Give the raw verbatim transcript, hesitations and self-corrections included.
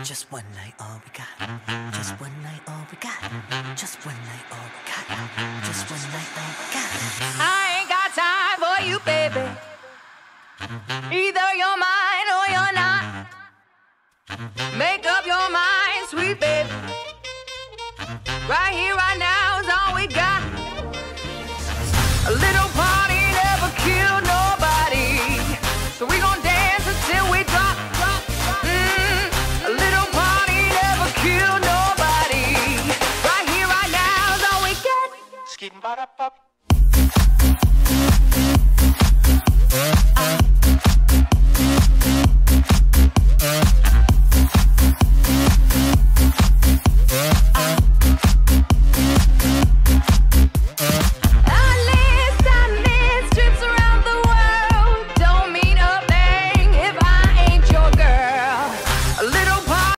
Just one night, all we got. Just one night, all we got. Just one night, all we got. Just one night, all we got. I ain't got time for you, baby. Either you're mine or you're not. Make up your mind, sweet baby. Right here, right now is all we got. A little party never killed nobody, so we gon' dance until we drop, drop, drop. Mm, a little party never killed nobody. Right here, right now is all we got. Skip, ba da, ba.